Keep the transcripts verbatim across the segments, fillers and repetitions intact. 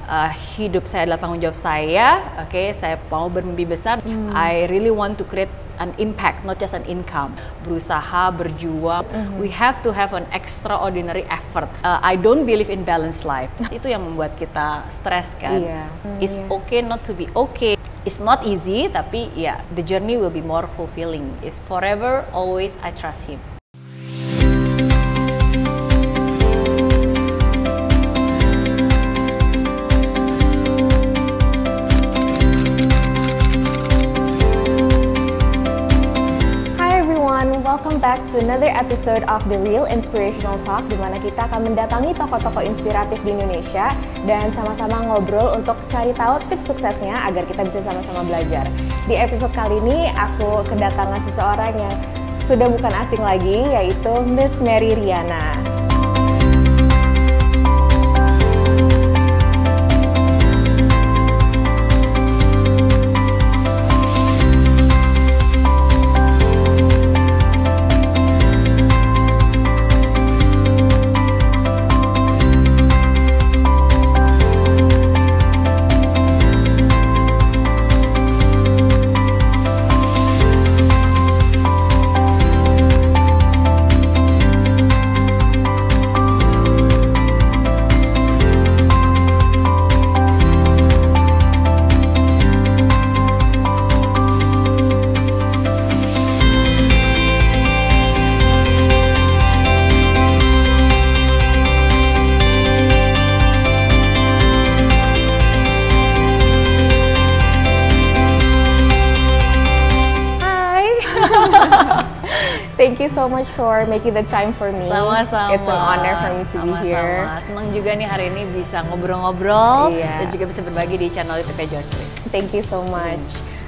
uh, hidup saya adalah tanggung jawab saya, oke, okay? Saya mau bermimpi besar. Hmm. I really want to create an impact, not just an income. Berusaha, berjuang. Mm-hmm. We have to have an extraordinary effort. Uh, I don't believe in balanced life. Itu yang membuat kita stres kan. Yeah. Mm, It's yeah. okay not to be okay. It's not easy, tapi ya, yeah, the journey will be more fulfilling. It's forever, always I trust him. Welcome back to another episode of The Real Inspirational Talk, di mana kita akan mendatangi tokoh-tokoh inspiratif di Indonesia dan sama-sama ngobrol untuk cari tahu tips suksesnya agar kita bisa sama-sama belajar. Di episode kali ini aku kedatangan seseorang yang sudah bukan asing lagi, yaitu Miss Mary Riana. Thank you so much for making the time for me. Sama-sama. It's an honor for me to Sama-sama. be here. Senang juga nih hari ini bisa ngobrol-ngobrol yeah. dan juga bisa berbagi di channel YouTube Jocelyn. Thank you so much.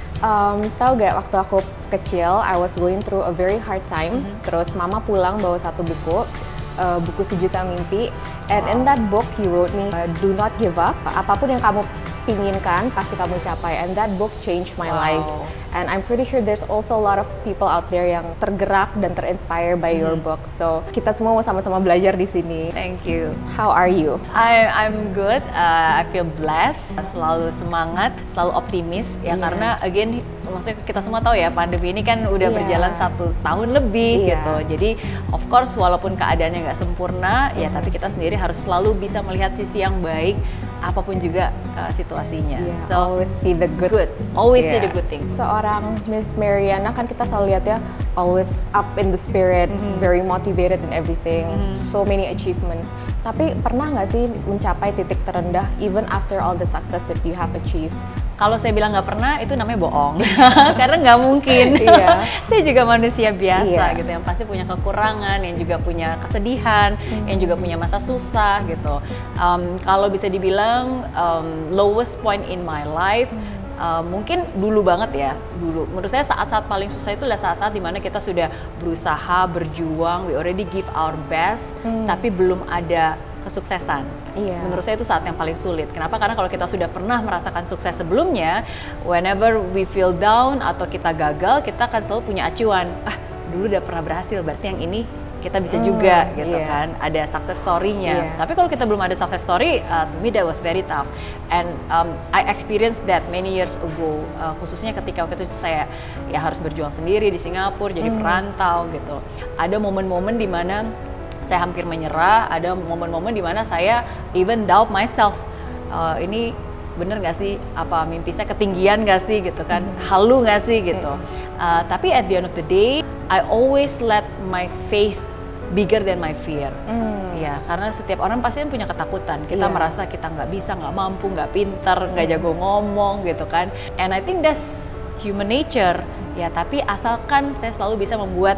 Um, tahu gak waktu aku kecil, I was going through a very hard time. Mm-hmm. Terus mama pulang bawa satu buku, uh, buku Sejuta Mimpi. And wow. in that book he wrote me, uh, do not give up. Apapun yang kamu pinginkan pasti kamu capai. And that book changed my wow. life. And I'm pretty sure there's also a lot of people out there yang tergerak dan terinspire by mm-hmm. your book. So kita semua mau sama-sama belajar di sini. Thank you. How are you? I I'm good. Uh, I feel blessed. Selalu semangat, selalu optimis. Ya yeah. karena again, maksudnya kita semua tahu ya pandemi ini kan udah yeah. berjalan satu tahun lebih yeah. gitu. Jadi of course walaupun keadaannya nggak sempurna, mm-hmm. ya tapi kita sendiri harus selalu bisa melihat sisi yang baik. Apapun juga uh, situasinya. Yeah, so always see the good. good. Always yeah. see the good things. Seorang Miss Mary Riana kan kita selalu lihat ya, always up in the spirit, mm-hmm. very motivated and everything, mm-hmm. so many achievements. Tapi pernah nggak sih mencapai titik terendah even after all the success that you have achieved? Kalau saya bilang nggak pernah, itu namanya bohong. Karena nggak mungkin. Iya. Saya juga manusia biasa iya. gitu, yang pasti punya kekurangan, yang juga punya kesedihan, hmm. yang juga punya masa susah gitu. Um, kalau bisa dibilang um, lowest point in my life, hmm. Uh, mungkin dulu banget ya, dulu. Menurut saya saat-saat paling susah itu adalah saat-saat dimana kita sudah berusaha, berjuang, we already give our best, hmm. tapi belum ada kesuksesan. Iya. Menurut saya itu saat yang paling sulit. Kenapa? Karena kalau kita sudah pernah merasakan sukses sebelumnya, whenever we feel down atau kita gagal, kita akan selalu punya acuan. Ah, dulu udah pernah berhasil, berarti yang ini kita bisa juga hmm, gitu yeah. kan, ada success story-nya. Yeah. Tapi kalau kita belum ada success story, uh, to me that was very tough. And um, I experienced that many years ago, uh, khususnya ketika waktu itu saya ya harus berjuang sendiri di Singapura, jadi hmm. perantau gitu. Ada momen-momen di mana saya hampir menyerah, ada momen-momen di mana saya even doubt myself. Uh, ini bener nggak sih, apa mimpi saya ketinggian nggak sih gitu kan, hmm. halu nggak sih gitu. Uh, tapi at the end of the day, I always let my faith bigger than my fear. Mm. Ya, karena setiap orang pasti kan punya ketakutan. Kita yeah. merasa kita nggak bisa, nggak mampu, nggak pinter, nggak mm. jago ngomong gitu kan. And I think that's human nature. Ya, tapi asalkan saya selalu bisa membuat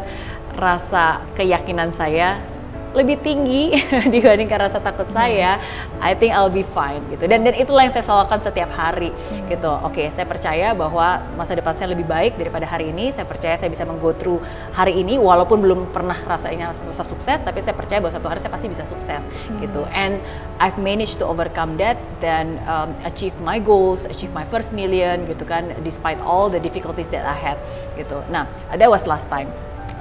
rasa keyakinan saya lebih tinggi dibandingkan rasa takut hmm. saya, I think I'll be fine gitu. Dan dan itulah yang saya selalu lakukan setiap hari hmm. gitu. Oke, okay, saya percaya bahwa masa depan saya lebih baik daripada hari ini. Saya percaya saya bisa meng-go through hari ini walaupun belum pernah rasanya rasa sukses, tapi saya percaya bahwa suatu hari saya pasti bisa sukses hmm. gitu. And I've managed to overcome that dan um, achieve my goals, achieve my first million gitu kan, despite all the difficulties that I had gitu. Nah, that was last time.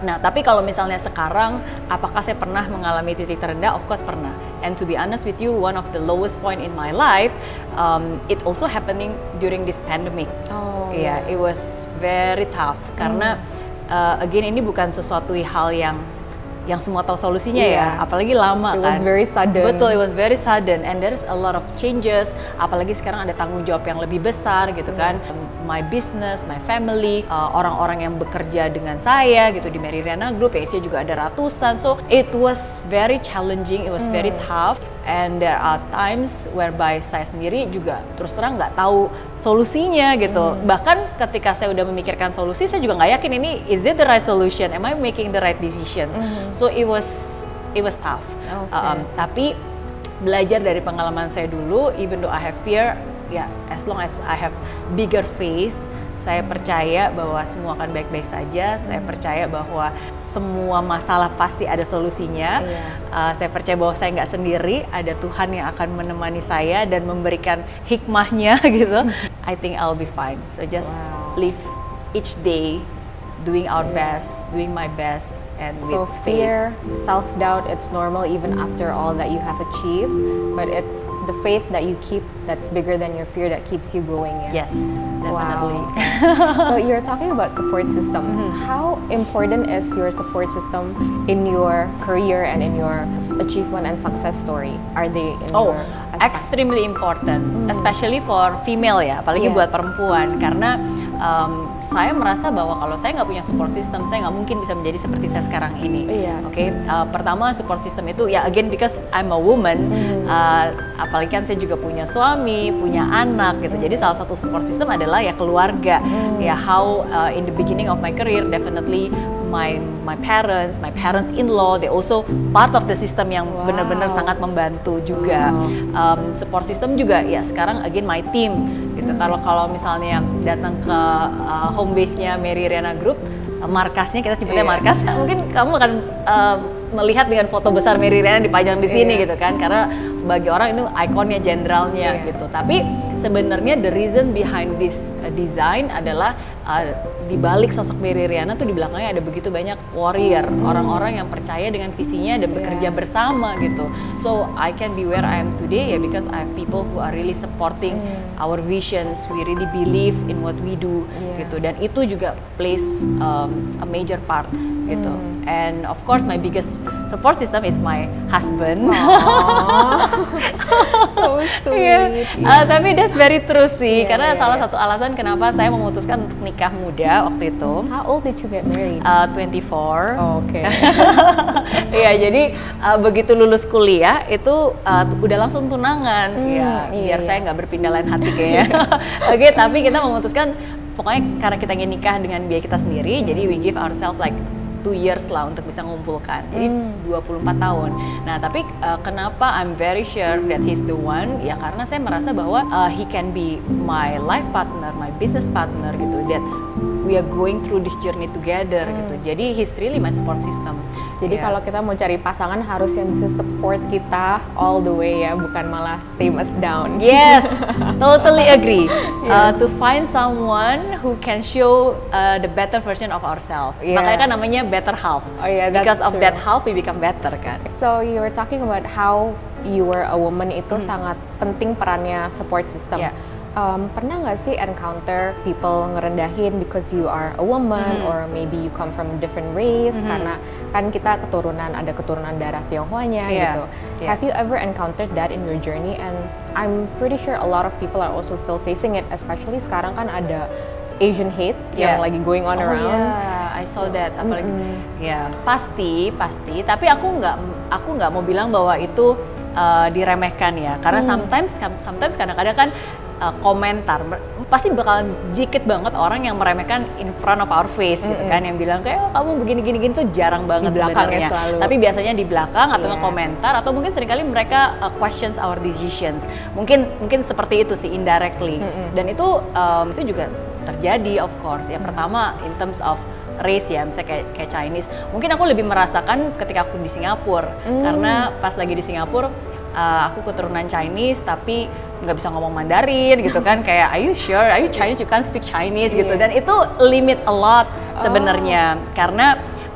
Nah, tapi kalau misalnya sekarang, apakah saya pernah mengalami titik terendah? Of course pernah. And to be honest with you, one of the lowest point in my life, um, it also happening during this pandemic. Oh. Yeah, it was very tough. Hmm. Karena uh, again ini bukan sesuatu hal yang yang semua tahu solusinya yeah. ya, apalagi lama it kan. It was very sudden. Betul, it was very sudden and there's a lot of changes. Apalagi sekarang ada tanggung jawab yang lebih besar gitu kan. Yeah. My business, my family, uh, orang-orang yang bekerja dengan saya gitu di Mary Riana Group, ya isinya juga ada ratusan. So it was very challenging, it was mm. very tough. And there are times whereby saya sendiri juga terus terang nggak tahu solusinya gitu. Hmm. Bahkan ketika saya udah memikirkan solusi, saya juga nggak yakin ini is it the right solution, am I making the right decisions. Hmm. So it was it was tough. Okay. Um, tapi belajar dari pengalaman saya dulu, even though I have fear, ya yeah, as long as I have bigger faith, saya percaya bahwa semua akan baik-baik saja. Hmm. Saya percaya bahwa semua masalah pasti ada solusinya. Yeah. Uh, saya percaya bahwa saya nggak sendiri, ada Tuhan yang akan menemani saya dan memberikan hikmahnya gitu. I think I'll be fine. So just wow. live each day, doing our yeah. best, doing my best. And so with fear, self-doubt, it's normal even after all that you have achieved, but it's the faith that you keep that's bigger than your fear that keeps you going. Yeah? Yes, definitely. Wow. So you're talking about support system. Mm-hmm. How important is your support system in your career and in your achievement and success story? Are they in oh, your aspect? Extremely important, mm. especially for female ya, apalagi yes. buat perempuan, karena um, saya merasa bahwa kalau saya nggak punya support system, saya nggak mungkin bisa menjadi seperti saya sekarang ini. Yes. Oke, okay? uh, pertama support system itu ya again because I'm a woman, mm. uh, apalagi kan saya juga punya suami, punya anak gitu. Jadi salah satu support system adalah ya keluarga. Mm. Ya how uh, in the beginning of my career definitely my my parents, my parents-in-law, they also part of the system yang wow. benar-benar sangat membantu juga. Wow. Um, support system juga ya sekarang again my team gitu. Kalau hmm. kalau misalnya datang ke uh, home base-nya Mary Riana Group, uh, markasnya kita sebutnya yeah. markas, mungkin kamu akan uh, melihat dengan foto besar Mary Riana dipajang di sini yeah. gitu kan, karena bagi orang itu ikonnya, jenderalnya yeah. gitu. Tapi sebenarnya the reason behind this uh, design adalah uh, di balik sosok Mary Riana tuh di belakangnya ada begitu banyak warrior, orang-orang yang percaya dengan visinya dan bekerja yeah. bersama gitu. So I can be where I am today ya because I have people who are really supporting mm. our visions. We really believe in what we do yeah. gitu. Dan itu juga plays um, a major part gitu. Mm. And of course my biggest support system is my husband. So sweet. Yeah. Yeah. Uh, tapi that's very true sih, yeah, karena yeah, salah yeah. satu alasan kenapa saya memutuskan untuk nikah muda waktu itu. How old did you get married? Uh, twenty-four. Oh, Oke. Okay. Iya, jadi uh, begitu lulus kuliah itu uh, udah langsung tunangan. Hmm, ya, iya, biar iya. saya nggak berpindah lain hati kayaknya. Oke, okay, tapi kita memutuskan pokoknya karena kita ingin nikah dengan biaya kita sendiri, hmm. jadi we give ourselves like two years lah untuk bisa ngumpulkan, jadi mm. dua puluh empat tahun. Nah tapi uh, kenapa I'm very sure that he's the one, ya karena saya merasa bahwa uh, he can be my life partner, my business partner gitu, that we are going through this journey together mm. gitu. Jadi he's really my support system. Jadi yeah. kalau kita mau cari pasangan harus yang bisa support kita all the way ya, bukan malah tame us down. Yes, totally agree. Yes. Uh, to find someone who can show uh, the better version of ourselves. Yeah. Makanya kan namanya better half. Oh yeah, that's because of true. that half we become better kan. So you were talking about how you were a woman itu hmm. sangat penting perannya support system. Yeah. Um, pernah nggak sih encounter people ngerendahin because you are a woman mm. or maybe you come from a different race mm-hmm. karena kan kita keturunan ada keturunan darah Tionghoanya yeah. gitu. Yeah. Have you ever encountered that in your journey? And I'm pretty sure a lot of people are also still facing it, especially sekarang kan ada Asian hate yeah. yang lagi going on oh, around. Yeah, I saw so, that. Apalagi, mm-hmm. ya pasti pasti. Tapi aku nggak aku nggak mau bilang bahwa itu uh, diremehkan ya, karena mm. sometimes sometimes kadang-kadang kan Uh, komentar pasti bakalan dikit banget orang yang meremehkan in front of our face mm-hmm. gitu kan, yang bilang kayak oh, kamu begini-gini gini tuh jarang banget sebenarnya. Tapi biasanya di belakang atau yeah. nge-komentar atau mungkin seringkali mereka uh, questions our decisions. Mungkin mungkin seperti itu sih indirectly. Mm-hmm. Dan itu um, itu juga terjadi of course. Yang mm-hmm. pertama in terms of race ya, misalnya kayak, kayak Chinese. Mungkin aku lebih merasakan ketika aku di Singapura mm. karena pas lagi di Singapura uh, aku keturunan Chinese tapi nggak bisa ngomong Mandarin gitu kan, kayak are you sure, are you Chinese, you can't speak Chinese gitu, yeah. dan itu limit a lot sebenarnya oh. karena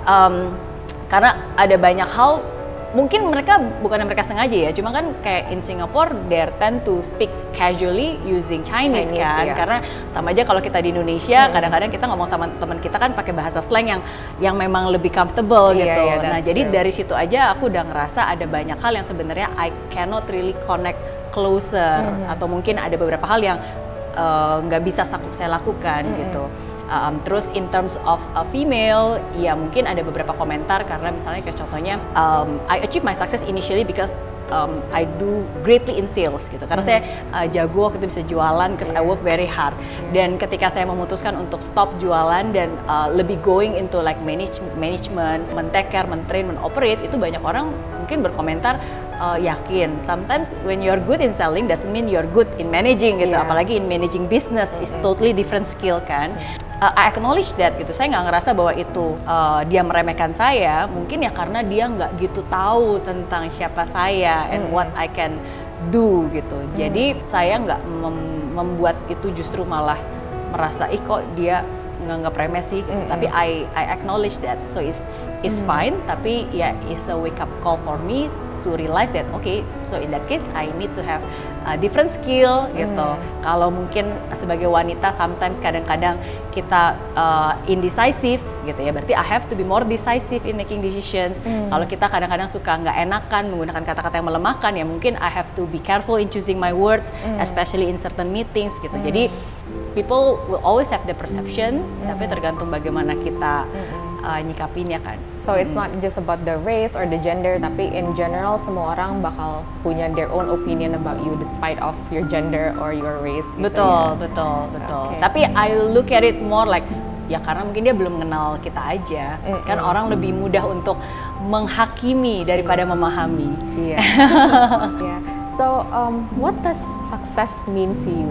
um, karena ada banyak hal. Mungkin mereka bukan mereka sengaja ya, cuma kan kayak in Singapore they tend to speak casually using Chinese, Chinese kan, yeah. Karena sama aja kalau kita di Indonesia kadang-kadang hmm. kita ngomong sama teman kita kan pakai bahasa slang yang yang memang lebih comfortable yeah, gitu. Yeah, nah jadi true. Dari situ aja aku udah ngerasa ada banyak hal yang sebenarnya I cannot really connect closer hmm. atau mungkin ada beberapa hal yang nggak uh, bisa saya lakukan hmm. gitu. Um, terus in terms of a female, ya mungkin ada beberapa komentar karena misalnya kayak contohnya um, I achieve my success initially because um, I do greatly in sales gitu. Karena mm. saya uh, jago waktu itu bisa jualan because yeah. I work very hard. Yeah. Dan ketika saya memutuskan untuk stop jualan dan uh, lebih going into like manage management, men-take care, men-train, men-operate, itu banyak orang mungkin berkomentar uh, yakin. Sometimes when you're good in selling doesn't mean you're good in managing gitu. Yeah. Apalagi in managing business mm-hmm. is totally different skill kan. Uh, I acknowledge that gitu. Saya nggak ngerasa bahwa itu uh, dia meremehkan saya. Mungkin ya karena dia nggak gitu tahu tentang siapa saya and mm. what I can do gitu. Mm. Jadi saya nggak mem- membuat itu justru malah merasa ih kok dia nganggap remeh sih gitu. Mm. Tapi I I acknowledge that. So it's it's mm. fine. Tapi ya it's a wake up call for me to realize that okay, so in that case I need to have a different skill gitu. Hmm. Kalau mungkin sebagai wanita sometimes kadang-kadang kita uh, indecisive gitu ya, berarti I have to be more decisive in making decisions. Hmm. Kalau kita kadang-kadang suka nggak enakan menggunakan kata-kata yang melemahkan ya mungkin I have to be careful in choosing my words, hmm. especially in certain meetings gitu. Hmm. Jadi people will always have the perception, hmm. tapi tergantung bagaimana kita hmm. Uh, nyikapinnya kan. So it's hmm. not just about the race or the gender, tapi in general semua orang bakal punya their own opinion about you despite of your gender or your race. Gitu betul, ya? betul, betul. Okay. Tapi I look at it more like ya karena mungkin dia belum mengenal kita aja. Mm-hmm. Kan orang lebih mudah untuk menghakimi daripada mm. memahami. Iya. Yeah. So um, what does success mean to you?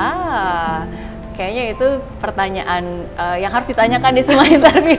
Ah. Kayaknya itu pertanyaan uh, yang harus ditanyakan di semua interview.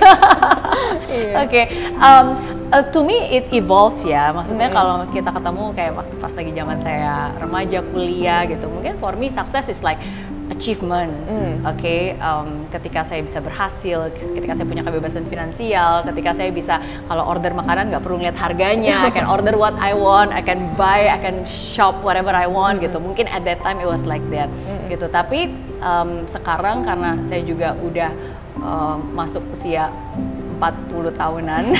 yeah. Oke, okay. um, uh, to me it evolves ya. Maksudnya mm. kalau kita ketemu kayak waktu pas lagi zaman saya remaja kuliah gitu, mungkin for me success is like achievement. Mm. Oke, okay? um, ketika saya bisa berhasil, ketika saya punya kebebasan finansial, ketika saya bisa kalau order makanan nggak perlu lihat harganya, I can order what I want, I can buy, I can shop whatever I want mm. gitu. Mungkin at that time it was like that mm. gitu. Tapi um, sekarang karena saya juga udah um, masuk usia empat puluh tahunan.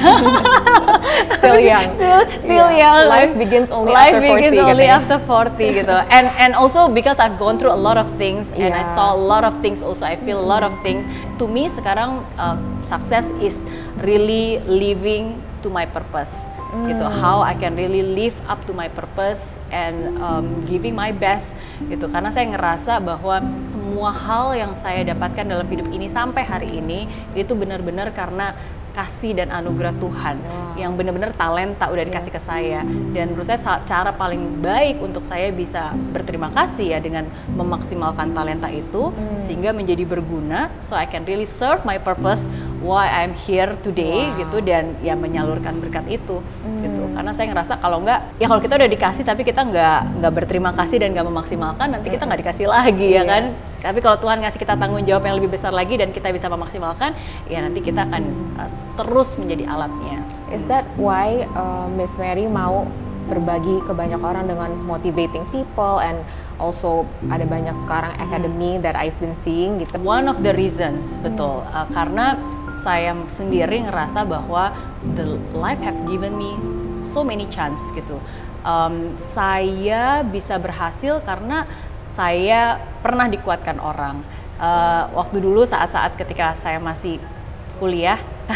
Still young. Still, still yeah. young. Life begins only Life after forty. Life begins only katanya. after forty gitu. And and also because I've gone through a lot of things and yeah. I saw a lot of things also. I feel a lot of things. To me sekarang uh, success is really living to my purpose. Mm. Gitu, how I can really live up to my purpose and um, giving my best gitu, karena saya ngerasa bahwa semua hal yang saya dapatkan dalam hidup ini sampai hari ini itu benar-benar karena kasih dan anugerah Tuhan wow. yang benar-benar talenta udah dikasih yes. ke saya. Dan menurut saya cara paling baik untuk saya bisa berterima kasih ya dengan memaksimalkan talenta itu hmm. sehingga menjadi berguna, so I can really serve my purpose why I'm here today wow. gitu, dan ya menyalurkan berkat itu hmm. gitu. Karena saya ngerasa kalau nggak, ya kalau kita udah dikasih tapi kita nggak nggak berterima kasih dan nggak memaksimalkan, nanti kita nggak dikasih lagi ya kan. Tapi kalau Tuhan ngasih kita tanggung jawab yang lebih besar lagi dan kita bisa memaksimalkan, ya nanti kita akan uh, terus menjadi alatnya. Is that why uh, Miss Mary mau berbagi ke banyak orang dengan motivating people, and also ada banyak sekarang academy that I've been seeing gitu? One of the reasons, betul. Uh, karena saya sendiri ngerasa bahwa the life have given me so many chance gitu. Um, saya bisa berhasil karena saya pernah dikuatkan orang. Uh, waktu dulu saat-saat ketika saya masih kuliah,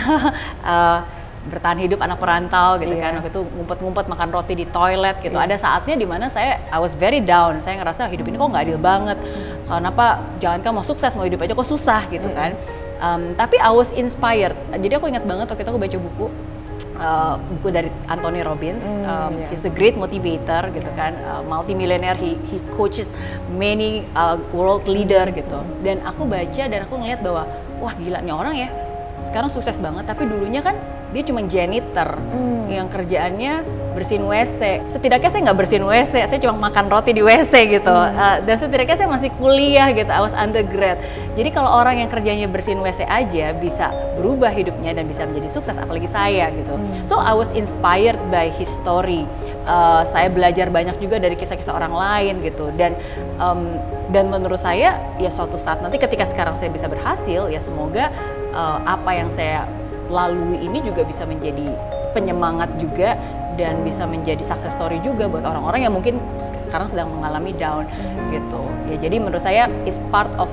uh, bertahan hidup anak perantau gitu yeah. kan, waktu itu ngumpet-ngumpet makan roti di toilet gitu. Yeah. Ada saatnya dimana saya I was very down. Saya ngerasa hidup ini kok nggak adil banget. Kenapa jangankan mau sukses, mau hidup aja kok susah gitu yeah. kan. Um, tapi I was inspired. Jadi aku ingat banget waktu itu aku baca buku. Uh, buku dari Anthony Robbins, mm, um, yeah. he's a great motivator gitu kan, uh, multi-millionaire, he, he coaches many uh, world leader gitu. Dan aku baca dan aku ngeliat bahwa wah gila nih orang ya, sekarang sukses banget, tapi dulunya kan dia cuma janitor Hmm. yang kerjaannya bersihin W C. Setidaknya saya nggak bersihin W C, saya cuma makan roti di W C gitu. Hmm. Uh, dan setidaknya saya masih kuliah gitu, I was undergrad. Jadi kalau orang yang kerjanya bersihin W C aja bisa berubah hidupnya dan bisa menjadi sukses, apalagi saya gitu. Hmm. So I was inspired by his story. Uh, saya belajar banyak juga dari kisah-kisah orang lain gitu. Dan um, dan menurut saya ya suatu saat nanti ketika sekarang saya bisa berhasil, ya semoga uh, apa yang saya lalui ini juga bisa menjadi penyemangat juga dan bisa menjadi success story juga buat orang-orang yang mungkin sekarang sedang mengalami down gitu. Ya jadi menurut saya is part of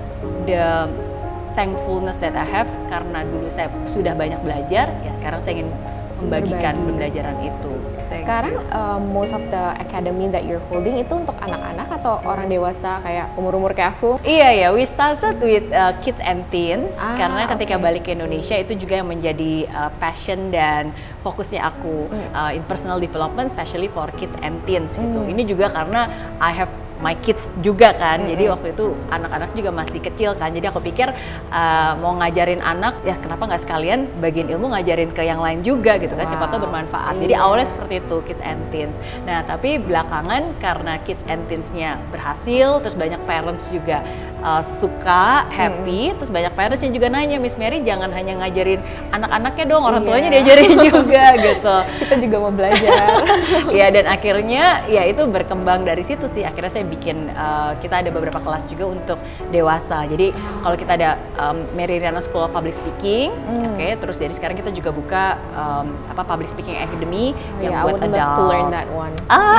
the thankfulness that I have, karena dulu saya sudah banyak belajar, ya sekarang saya ingin membagikan Berbagi. pembelajaran itu. Thank Sekarang you. um, most of the academy that you're holding itu untuk anak-anak atau orang dewasa kayak umur-umur kayak aku? Iya ya, we started with uh, kids and teens Ah, karena ketika okay. balik ke Indonesia itu juga yang menjadi uh, passion dan fokusnya aku uh, in personal development, especially for kids and teens gitu. Mm. Ini juga karena I have my kids juga kan, Mm-mm. jadi waktu itu anak-anak juga masih kecil kan, jadi aku pikir uh, mau ngajarin anak, ya kenapa nggak sekalian bagian ilmu ngajarin ke yang lain juga gitu kan, siapa tahu Wow. bermanfaat. Jadi Iya. awalnya seperti itu, kids and teens. Nah tapi belakangan karena kids and teens-nya berhasil, terus banyak parents juga uh, suka, happy, terus banyak parents yang juga nanya, Miss Mary jangan hanya ngajarin anak-anaknya dong, orang Iya. tuanya diajarin juga gitu. Kita juga mau belajar. Ya dan akhirnya ya itu berkembang dari situ sih. Akhirnya saya bikin uh, kita ada beberapa kelas juga untuk dewasa. Jadi kalau kita ada um, Mary Riana School of Public Speaking, Hmm. oke. Terus dari sekarang kita juga buka um, apa Public Speaking Academy Oh, yang yeah, I buat would adult. love to learn that one. Ah,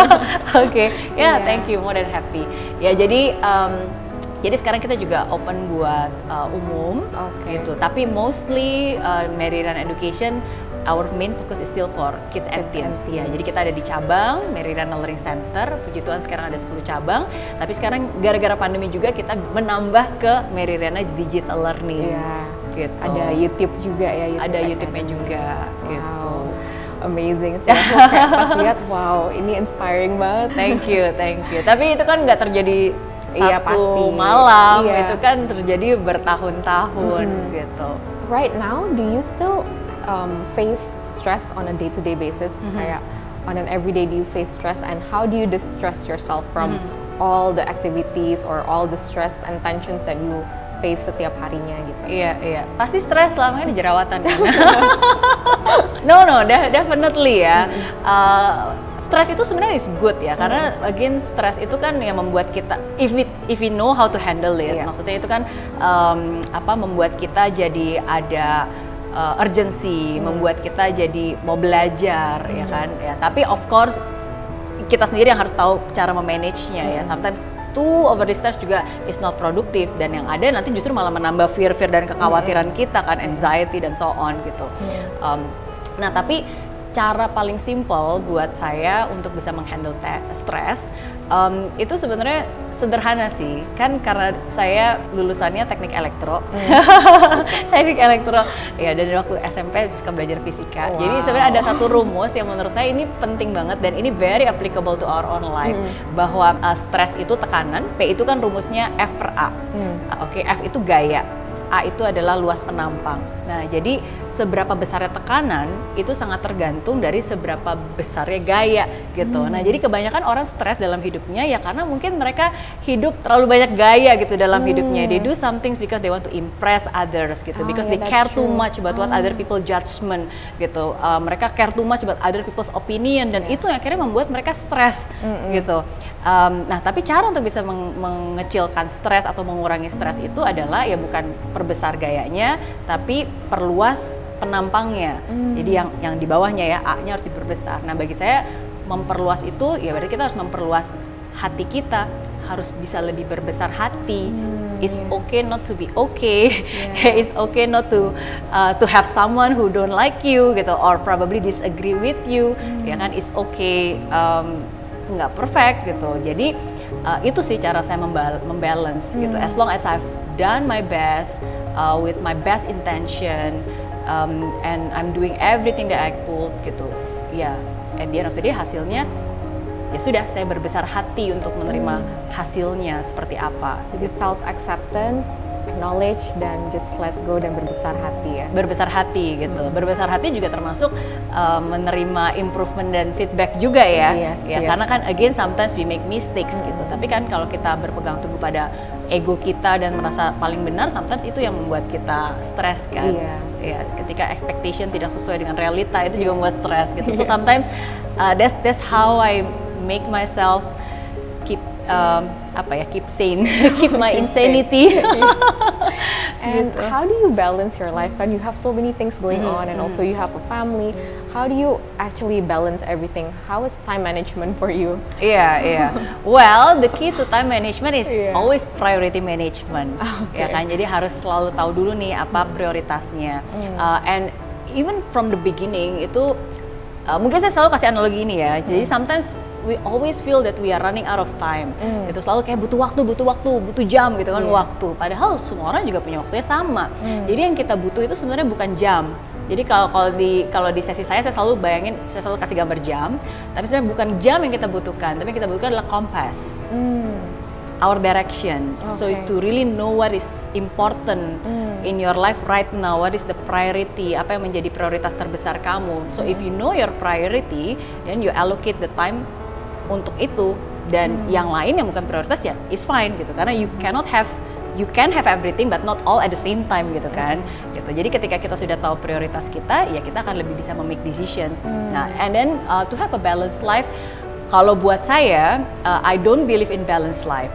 oke. Ya, Yeah. thank you. More than happy. Ya jadi um, jadi sekarang kita juga open buat uh, umum, Oke. gitu. Tapi mostly uh, Mary Riana Education, our main focus is still for kids and Kids teens. and Ya, teens. jadi kita ada di cabang Mary Riana Learning Center. Puji Tuhan sekarang ada sepuluh cabang. Tapi sekarang gara-gara pandemi juga kita menambah ke Mary Riana Digital Learning. Iya. Gitu. Ada YouTube juga ya. YouTube Ada Academy. YouTube-nya juga, gitu. Wow. Amazing sih. Aku kayak pas lihat, wow, ini inspiring banget. Thank you, thank you. Tapi itu kan nggak terjadi satu Iya, pasti. malam, Iya. itu kan terjadi bertahun-tahun Mhm. gitu. Right now, do you still um, face stress on a day-to-day basis? Mhm. Kayak on an everyday, do you face stress, and how do you distress yourself from Mhm. all the activities or all the stress and tensions that you face setiap harinya gitu? Iya, iya. Pasti stres selama ini jerawatan kan. No, no, de- definitely ya. Uh, Stres itu sebenarnya is good ya, karena again stres itu kan yang membuat kita, if we if we know how to handle it, Iya. maksudnya itu kan um, apa membuat kita jadi ada uh, urgency, membuat kita jadi mau belajar ya kan. Ya, tapi of course kita sendiri yang harus tahu cara memanage-nya ya. Sometimes too over the stress juga is not productive, dan yang ada nanti justru malah menambah fear-fear dan kekhawatiran kita kan, anxiety dan so on gitu. Um, nah tapi cara paling simple buat saya untuk bisa menghandle te- stres um, itu sebenarnya sederhana sih, kan karena saya lulusannya teknik elektro, teknik elektro ya, dan waktu S M P suka belajar fisika. Wow. Jadi sebenarnya ada satu rumus yang menurut saya ini penting banget dan ini very applicable to our own life, bahwa uh, stres itu tekanan, P itu kan rumusnya F per A. Hmm. Uh, Oke, F itu gaya, A itu adalah luas penampang. Nah, jadi seberapa besarnya tekanan itu sangat tergantung dari seberapa besarnya gaya gitu. Nah, jadi kebanyakan orang stres dalam hidupnya ya karena mungkin mereka hidup terlalu banyak gaya gitu dalam hidupnya. They do something because they want to impress others gitu, Oh, because yeah, they care that's too true. much about what other people judgment gitu. Uh, mereka care too much about other people's opinion, dan itu yang akhirnya membuat mereka stres gitu. Um, nah, tapi cara untuk bisa meng- mengecilkan stres atau mengurangi stres itu adalah ya bukan perbesar gayanya, tapi perluas penampangnya. Jadi yang yang di bawahnya ya, A-nya harus diperbesar. Nah, bagi saya memperluas itu ya berarti kita harus memperluas hati kita, harus bisa lebih berbesar hati. It's okay not to be okay. It's okay not to uh, to have someone who don't like you gitu, or probably disagree with you. Ya kan, it's okay um, nggak perfect gitu. Jadi uh, itu sih cara saya membal- membalance gitu. As long as I've done my best uh, with my best intention, um, and I'm doing everything that I could gitu. Ya, at the end of the day hasilnya ya sudah, saya berbesar hati untuk menerima hasilnya seperti apa. Jadi self acceptance, acknowledge, dan just let go dan berbesar hati ya. Berbesar hati gitu. Hmm. Berbesar hati juga termasuk uh, menerima improvement dan feedback juga ya. Yes, ya yes, karena kan yes. again sometimes we make mistakes hmm. gitu. Tapi kan kalau kita berpegang teguh pada ego kita dan merasa paling benar, sometimes itu yang membuat kita stres kan. Iya. Ya, ketika expectation tidak sesuai dengan realita itu juga membuat stres gitu. So sometimes uh, that's that's how I make myself keep um, apa ya keep sane, keep my insanity. And gitu. How do you balance your life? Kan you have so many things going mm-hmm. on, and also you have a family. How do you actually balance everything? How is time management for you? Iya, yeah, iya. Yeah. Well, the key to time management is yeah. always priority management. Okay. Ya kan, jadi harus selalu tahu dulu nih apa prioritasnya. Mm. Uh, and even from the beginning itu uh, mungkin saya selalu kasih analogi ini ya. Jadi mm. sometimes we always feel that we are running out of time. Mm. Gitu, selalu kayak butuh waktu, butuh waktu, butuh jam gitu kan, yeah. waktu. Padahal semua orang juga punya waktunya sama. Mm. Jadi yang kita butuh itu sebenarnya bukan jam. Jadi kalau kalau di kalau di sesi saya saya selalu bayangin, saya selalu kasih gambar jam. Tapi sebenarnya bukan jam yang kita butuhkan, tapi yang kita butuhkan adalah kompas. Mm. Our direction. Okay. So to really know what is important mm. in your life right now, what is the priority, apa yang menjadi prioritas terbesar kamu. So mm. if you know your priority, then you allocate the time untuk itu, dan hmm. yang lain yang bukan prioritas ya is fine gitu, karena you cannot have you can have everything but not all at the same time gitu kan. Gitu. Jadi ketika kita sudah tahu prioritas kita, ya kita akan lebih bisa memake decisions. Hmm. Nah, and then uh, to have a balanced life, kalau buat saya, uh, I don't believe in balanced life.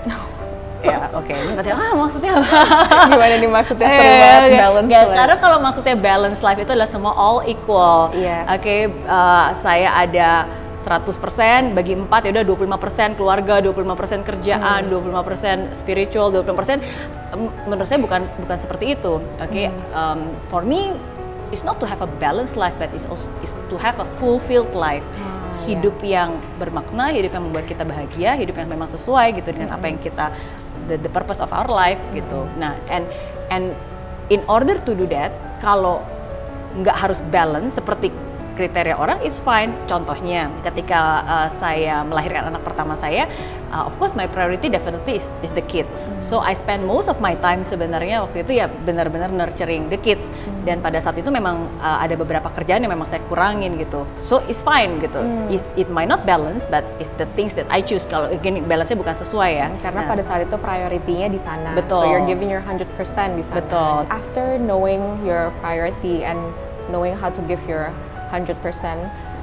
Ya, oke. Okay. Ini pasti, ah maksudnya apa? Gimana nih maksudnya seru banget balance gak, life? Karena kalau maksudnya balance life itu adalah semua all equal. Yes. Oke, okay, uh, saya ada seratus persen bagi empat, ya udah dua puluh lima persen keluarga, dua puluh lima persen kerjaan, hmm. dua puluh lima persen spiritual, dua puluh lima persen menurut saya bukan bukan seperti itu. Oke, okay? hmm. um, for me it's not to have a balanced life, but it's also is to have a fulfilled life. Hmm. Hidup yeah. yang bermakna, hidup yang membuat kita bahagia, hidup yang memang sesuai gitu dengan hmm. apa yang kita the, the purpose of our life hmm. gitu. Nah, and and in order to do that, kalau nggak harus balance seperti kriteria orang, is fine. Contohnya, ketika uh, saya melahirkan anak pertama saya, uh, of course my priority definitely is, is the kid. Hmm. So I spend most of my time sebenarnya waktu itu ya benar-benar nurturing the kids. Hmm. Dan pada saat itu memang uh, ada beberapa kerjaan yang memang saya kurangin gitu. So it's fine gitu. Hmm. It's, it might not balance, but it's the things that I choose. Kalau again balance-nya bukan sesuai ya. Hmm, karena nah. pada saat itu priority-nya di sana. Betul. So you're giving your one hundred percent di sana. Betul. After knowing your priority and knowing how to give your one hundred percent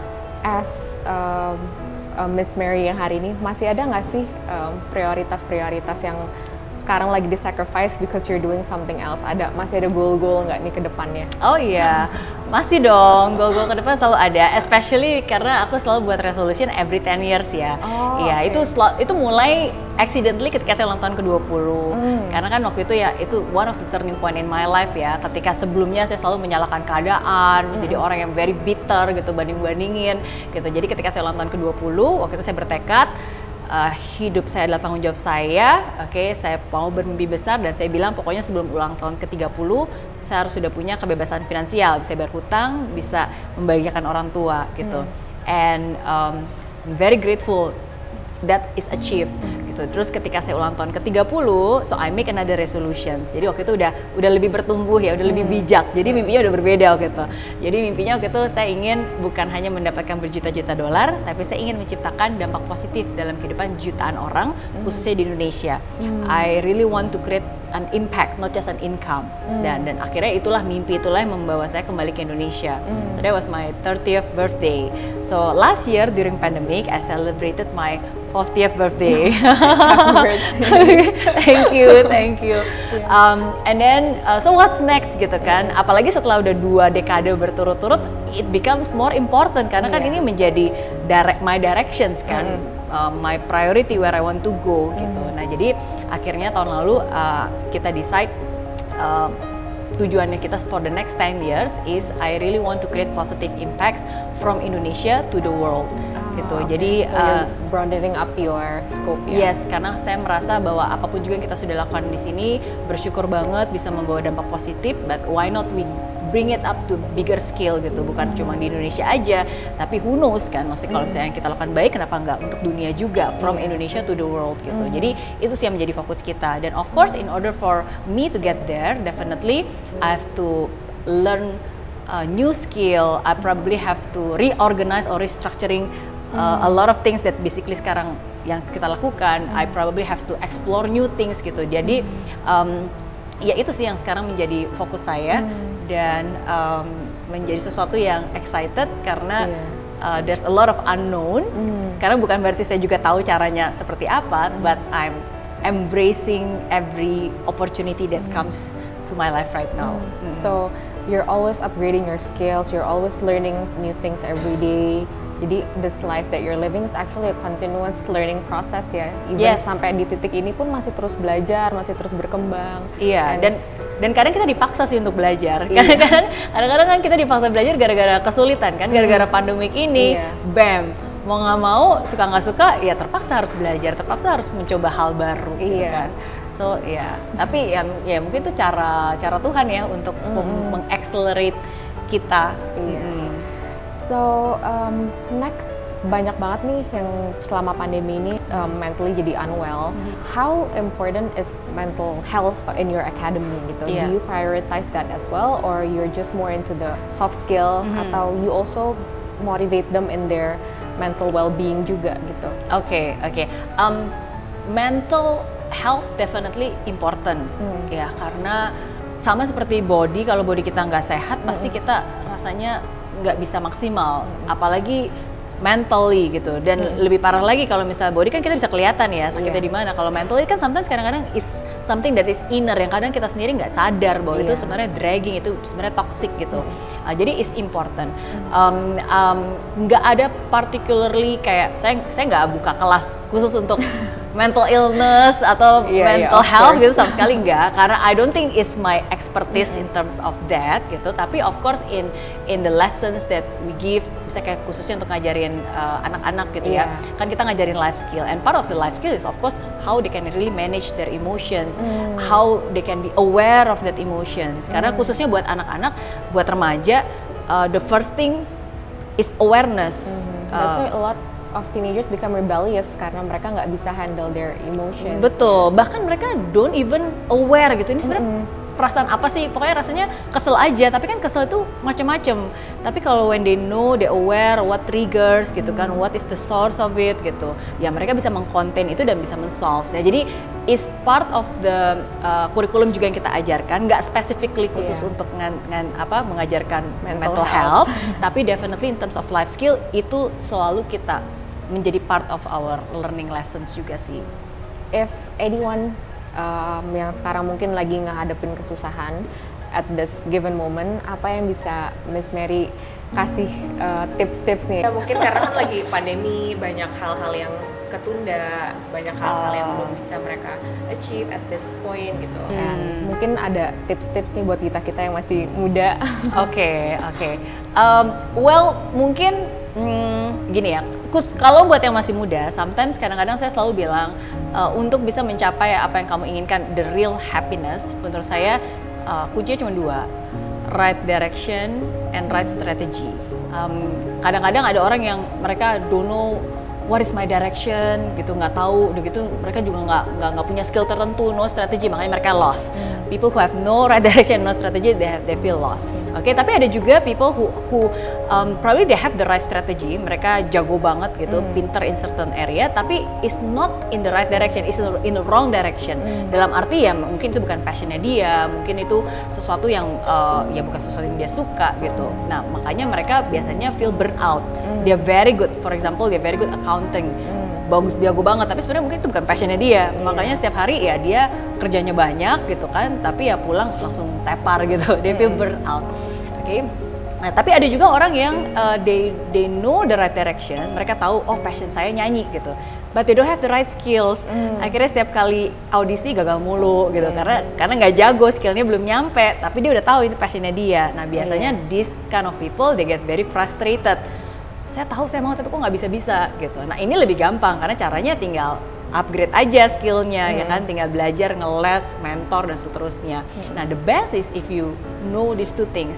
as um, uh, Miss Mary yang hari ini, masih ada nggak sih um, prioritas-prioritas yang sekarang lagi di-sacrifice because you're doing something else? Ada, masih ada goal-goal nggak nih ke depannya? Oh iya, masih dong, goal-goal ke depan selalu ada, especially karena aku selalu buat resolution every ten years ya. Oh, iya, okay. itu itu mulai accidentally ketika saya ulang tahun ke dua puluh. Hmm. Karena kan waktu itu ya, itu one of the turning point in my life ya. Ketika sebelumnya saya selalu menyalahkan keadaan, hmm. jadi orang yang very bitter gitu, banding-bandingin gitu. Jadi ketika saya ulang tahun ke dua puluh, waktu itu saya bertekad, Uh, hidup saya adalah tanggung jawab saya, oke, okay, saya mau bermimpi besar, dan saya bilang pokoknya sebelum ulang tahun ke tiga puluh saya harus sudah punya kebebasan finansial, bisa bayar hutang, bisa membahagiakan orang tua gitu. Hmm. And um, I'm very grateful that is achieved gitu. Terus ketika saya ulang tahun ke tiga puluh, so I make another resolutions. Jadi waktu itu udah udah lebih bertumbuh ya, udah lebih bijak. Jadi mimpinya udah berbeda waktu itu. Jadi mimpinya waktu itu saya ingin bukan hanya mendapatkan berjuta-juta dolar, tapi saya ingin menciptakan dampak positif dalam kehidupan jutaan orang, khususnya di Indonesia. Hmm. I really want to create an impact, not just an income. Hmm. Dan dan akhirnya itulah mimpi itulah yang membawa saya kembali ke Indonesia. Hmm. So that was my thirtieth birthday. So last year during pandemic, I celebrated my fortieth birthday. Happy birthday. Thank you, thank you. Yeah. Um, and then, uh, so what's next gitu kan? Yeah. Apalagi setelah udah dua dekade berturut-turut, it becomes more important karena yeah. kan ini menjadi direct my directions kan, mm. uh, my priority where I want to go mm. gitu. Nah jadi akhirnya tahun lalu uh, kita decide. Uh, Tujuannya kita for the next ten years is I really want to create positive impacts from Indonesia to the world. Oh, gitu. Okay. Jadi so uh, broadening up your scope ya. Yes, karena saya merasa bahwa apapun juga yang kita sudah lakukan di sini bersyukur banget bisa membawa dampak positif, but why not we bring it up to bigger scale gitu, bukan cuma di Indonesia aja, tapi who knows kan, maksudnya kalau misalnya kita lakukan baik, kenapa nggak untuk dunia juga, from Indonesia to the world gitu. Mm. Jadi itu sih yang menjadi fokus kita. Dan of course in order for me to get there, definitely I have to learn a new skill. I probably have to reorganize or restructuring uh, mm. a lot of things that basically sekarang yang kita lakukan. Mm. I probably have to explore new things gitu. Jadi um, ya itu sih yang sekarang menjadi fokus saya, hmm. dan um, menjadi sesuatu yang excited karena yeah. uh, there's a lot of unknown. Hmm. Karena bukan berarti saya juga tahu caranya seperti apa, hmm. but I'm embracing every opportunity that hmm. comes to my life right now. Hmm. Hmm. So you're always upgrading your skills, you're always learning new things every day. Jadi this life that you're living is actually a continuous learning process ya. Even yes. sampai di titik ini pun masih terus belajar, masih terus berkembang. Iya, and dan dan kadang kita dipaksa sih untuk belajar. Kadang-kadang kadang-kadang kan kita dipaksa belajar gara-gara kesulitan kan, gara-gara pandemik ini. Iya. Bam, mau nggak mau, suka nggak suka, ya terpaksa harus belajar, terpaksa harus mencoba hal baru gitu iya. kan. So ya, tapi ya, ya mungkin itu cara cara Tuhan ya untuk mm. mengaccelerate kita. Iya. Mm. So um, next, banyak banget nih yang selama pandemi ini um, mentally jadi unwell. Mm-hmm. How important is mental health in your academy gitu? Yeah. Do you prioritize that as well, or you're just more into the soft skill, mm-hmm. atau you also motivate them in their mental well-being juga gitu? Oke, okay, oke. Okay. Um, mental health definitely important, mm. ya, karena sama seperti body, kalau body kita nggak sehat, mm-hmm. pasti kita rasanya nggak bisa maksimal, hmm. apalagi mentally gitu. Dan hmm. lebih parah lagi kalau misalnya body kan kita bisa kelihatan ya sakitnya yeah. di mana. Kalau mentally kan sometimes kadang-kadang is something that is inner, yang kadang kita sendiri nggak sadar bahwa yeah. itu sebenarnya dragging, itu sebenarnya toxic gitu. Hmm. Uh, jadi is important. Um, um, nggak ada particularly kayak saya saya nggak buka kelas khusus untuk mental illness atau yeah, mental yeah, health gitu, sama sekali enggak, karena I don't think it's my expertise mm-hmm. in terms of that gitu. Tapi of course in in the lessons that we give, misalnya kayak khususnya untuk ngajarin uh, anak-anak gitu yeah. ya, kan kita ngajarin life skill, and part of the life skill is of course how they can really manage their emotions, mm. how they can be aware of that emotions. Karena mm. khususnya buat anak-anak, buat remaja, uh, the first thing is awareness. Mm. That's why a lot of teenagers become rebellious karena mereka nggak bisa handle their emotions. Betul, bahkan mereka don't even aware gitu. Ini sebenarnya mm-hmm. perasaan apa sih? Pokoknya rasanya kesel aja, tapi kan kesel itu macam-macam. Tapi kalau when they know, they aware what triggers gitu kan, what is the source of it gitu, ya mereka bisa mengkonten itu dan bisa men-solve. Nah jadi is part of the uh, kurikulum juga yang kita ajarkan, nggak specifically khusus yeah. untuk ngan, ngan, apa, mengajarkan mental, mental health, tapi definitely in terms of life skill itu selalu kita menjadi part of our learning lessons juga sih. If anyone um, yang sekarang mungkin lagi ngadepin kesusahan at this given moment, apa yang bisa Miss Mary kasih uh, tips-tips nih? Ya, mungkin karena kan lagi pandemi, banyak hal-hal yang ketunda, banyak hal-hal yang belum bisa mereka achieve at this point gitu. Hmm. Mungkin ada tips-tips nih buat kita-kita yang masih muda. Oke, oke. Um, well, mungkin hmm, gini ya, kalau buat yang masih muda, sometimes kadang-kadang saya selalu bilang uh, untuk bisa mencapai apa yang kamu inginkan, the real happiness, menurut saya uh, kuncinya cuma dua, right direction and right strategy. Um, kadang-kadang ada orang yang mereka don't know what is my direction gitu, nggak tahu, udah gitu mereka juga nggak nggak nggak punya skill tertentu, no strategy, makanya mereka lost. Hmm. People who have no right direction, no strategy, they have, they feel lost. Oke, okay, tapi ada juga people who who um, probably they have the right strategy, mereka jago banget gitu, hmm. pinter in certain area, tapi is not in the right direction, is in the wrong direction. Hmm. Dalam arti ya mungkin itu bukan passionnya dia, mungkin itu sesuatu yang uh, ya bukan sesuatu yang dia suka gitu. Nah makanya mereka biasanya feel burn out. Hmm. They're very good, for example, they're very good accounting, hmm. bagus, jago banget, tapi sebenarnya mungkin itu bukan passionnya dia. Yeah. Makanya setiap hari ya dia kerjanya banyak gitu kan, tapi ya pulang langsung tepar gitu, dia feel burn out. Oke, okay. Nah tapi ada juga orang yang uh, they they know the right direction, mereka tahu oh passion saya nyanyi gitu, but they don't have the right skills. Mm. Akhirnya setiap kali audisi gagal mulu gitu, mm. karena karena nggak jago, skillnya belum nyampe, tapi dia udah tahu itu passionnya dia. Nah biasanya mm. this kind of people they get very frustrated. Saya tahu saya mau tapi kok nggak bisa-bisa gitu. Nah ini lebih gampang karena caranya tinggal upgrade aja skillnya, hmm. ya kan, tinggal belajar, ngeles, mentor dan seterusnya. Hmm. Nah the best is if you know these two things,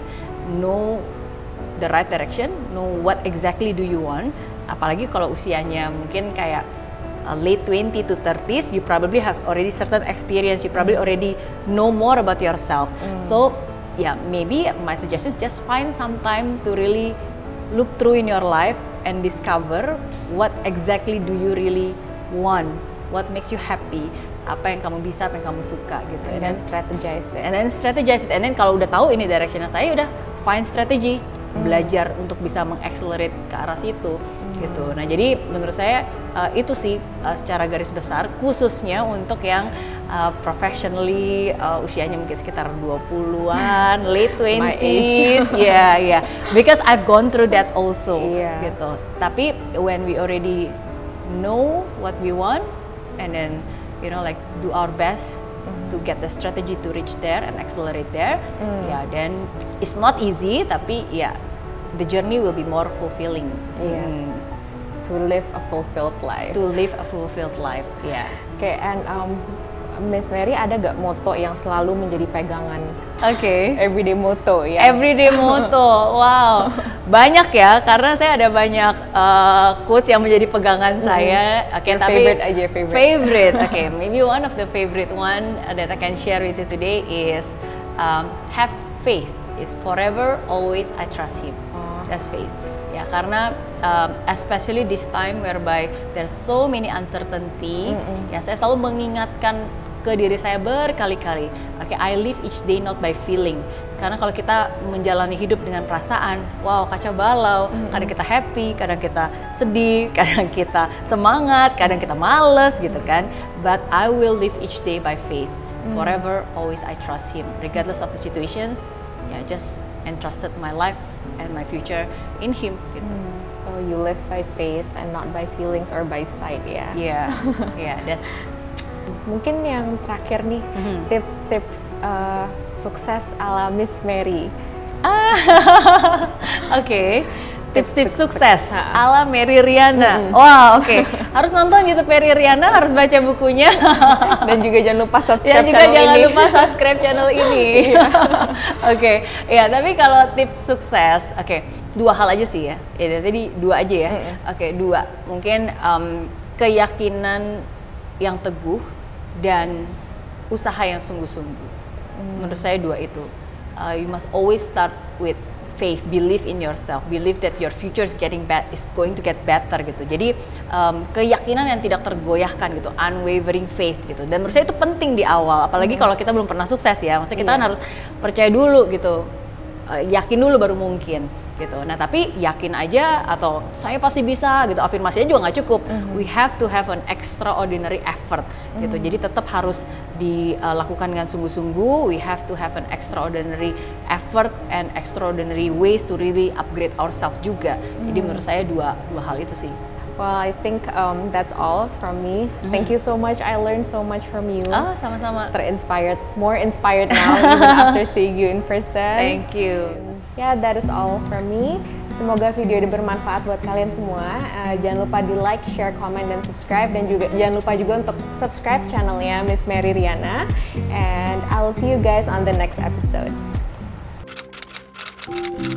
know the right direction, know what exactly do you want. Apalagi kalau usianya mungkin kayak uh, late twenty to thirties, you probably have already certain experience, you probably already know more about yourself. Mm. So yeah, maybe my suggestion is just find some time to really look through in your life and discover what exactly do you really want, what makes you happy, apa yang kamu bisa, apa yang kamu suka gitu. And, and then strategize it. And then strategize it. And then kalau udah tahu ini directionnya saya, udah find strategy, hmm. belajar untuk bisa mengaccelerate ke arah situ hmm. gitu. Nah jadi menurut saya uh, itu sih uh, secara garis besar khususnya untuk yang uh, professionally uh, usianya mungkin sekitar dua puluhan, late twenties, ya ya. Because I've gone through that also yeah. gitu. Tapi when we already know what we want and then you know like do our best mm. to get the strategy to reach there and accelerate there, mm. yeah, then it's not easy, tapi ya yeah, the journey will be more fulfilling. Yes. Mm. To live a fulfilled life. To live a fulfilled life, yeah. Okay, and um, Miss Mary ada gak moto yang selalu menjadi pegangan? Oke. Okay. Everyday motto ya. Everyday motto, wow. Banyak ya, karena saya ada banyak uh, quotes yang menjadi pegangan mm. saya. Oke, okay, tapi favorite aja favorite. Favorite, oke. Okay, maybe one of the favorite one that I can share with you today is um, have faith. Is forever, always I trust Him. Oh. That's faith. Ya, karena um, especially this time whereby there's so many uncertainty, mm-mm. ya saya selalu mengingatkan ke diri saya berkali-kali, oke, okay, I live each day not by feeling. Karena kalau kita menjalani hidup dengan perasaan, wow kacau balau, mm-hmm. kadang kita happy, kadang kita sedih, kadang kita semangat, kadang kita males gitu kan. But I will live each day by faith. Mm-hmm. Forever, always I trust Him, regardless of the situations. Ya, just entrusted my life and my future in Him gitu. Mm. So you live by faith and not by feelings or by sight ya. Yeah, yeah, that's. Mungkin yang terakhir nih, mm-hmm. tips-tips uh, sukses ala Miss Mary. Ah, oke. Okay. Tips-tips sukses, sukses ala Mary Riana. Mm-hmm. Wow, oke. Okay. Harus nonton YouTube Mary Riana, harus baca bukunya. Dan juga jangan lupa subscribe Dan juga channel jangan ini. lupa subscribe channel ini. Oke, okay. Ya tapi kalau tips sukses, oke, okay. dua hal aja sih ya. Ya tadi dua aja ya. Mm-hmm. Oke, okay, dua. Mungkin um, keyakinan yang teguh dan usaha yang sungguh-sungguh. Mm. Menurut saya dua itu. Uh, you must always start with faith, believe in yourself, believe that your future is getting bad, is going to get better gitu. Jadi um, keyakinan yang tidak tergoyahkan gitu, unwavering faith gitu. Dan menurut saya itu penting di awal, apalagi mm. kalau kita belum pernah sukses ya. Maksudnya kita yeah. kan harus percaya dulu gitu, uh, yakin dulu baru mungkin gitu. Nah tapi yakin aja atau saya pasti bisa gitu, afirmasinya juga nggak cukup. Mm-hmm. We have to have an extraordinary effort mm-hmm. gitu. Jadi tetap harus dilakukan dengan sungguh-sungguh. We have to have an extraordinary effort and extraordinary ways to really upgrade ourselves juga. Mm-hmm. Jadi menurut saya dua dua hal itu sih. Well, I think um, that's all from me. Mm-hmm. Thank you so much. I learned so much from you. Ah, sama-sama. Terinspired, more inspired now even after seeing you in person. Thank you. Ya, yeah, that is all from me. Semoga video ini bermanfaat buat kalian semua. Uh, jangan lupa di like, share, comment, dan subscribe. Dan juga jangan lupa juga untuk subscribe channelnya Miss Mary Riana. And I will see you guys on the next episode.